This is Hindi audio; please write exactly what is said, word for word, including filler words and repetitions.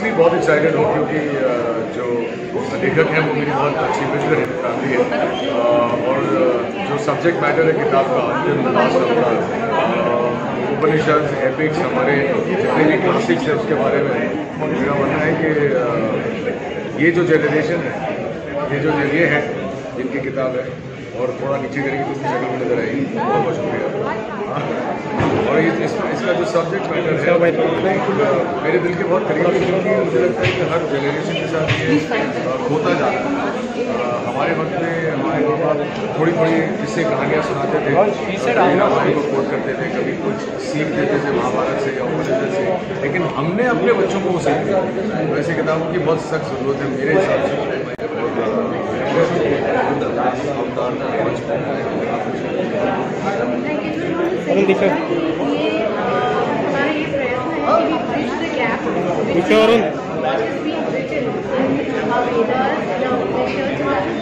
ऑब्वियसली बहुत एक्साइटेड हूँ क्योंकि जो लेखक हैं वो मेरी बहुत अच्छी मित्र है, फैमिली है, और जो सब्जेक्ट मैटर है किताब का अंतिम लास्ट अपना उपनिषद एपिक्स हमारे जितने भी क्लासिक्स है उसके बारे में मेरा मानना है कि ये जो जनरेशन है, ये जो ये है जिनकी किताब है, और थोड़ा नीचे करेंगे तो उसकी शक्ल में नजर आएगी। बहुत बहुत शुक्रिया। और इस, इसका जो सब्जेक्ट मैटर है मेरे दिल के बहुत करीब है, क्योंकि मुझे लगता है कि हर जनरेशन के साथ ये होता जा रहा है। हमारे वक्त में हमारे माँ बाप थोड़ी थोड़ी किस्से कहानियाँ सुनाते थे, कभी रामायण को कोट करते थे, कभी कुछ सीख देते थे महाभारत से या उपनिषद से, लेकिन हमने अपने बच्चों को वो सीख दी। वैसे किताबों की बहुत सख्त जरूरत है मेरे हिसाब से। कुछ और